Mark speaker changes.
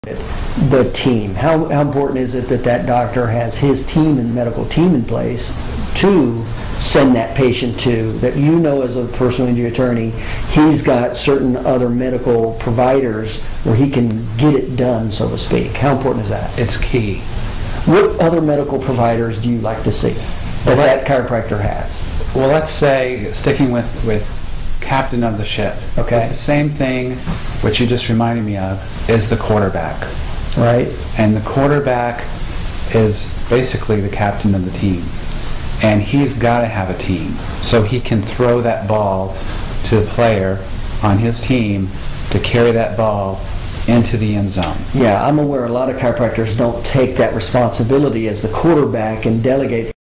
Speaker 1: the team? How important is it that that doctor has his team and medical team in place to send that patient to, that you know as a personal injury attorney, he's got certain other medical providers where he can get it done, so to speak? How important is that?
Speaker 2: It's key.
Speaker 1: What other medical providers do you like to see that chiropractor has?
Speaker 2: Well, let's say, sticking with captain of the ship.
Speaker 1: Okay.
Speaker 2: It's the same thing, which you just reminded me of, is the quarterback.
Speaker 1: Right.
Speaker 2: And the quarterback is basically the captain of the team. And he's got to have a team. So he can throw that ball to the player on his team to carry that ball into the end zone.
Speaker 1: Yeah, I'm aware a lot of chiropractors don't take that responsibility as the quarterback and delegate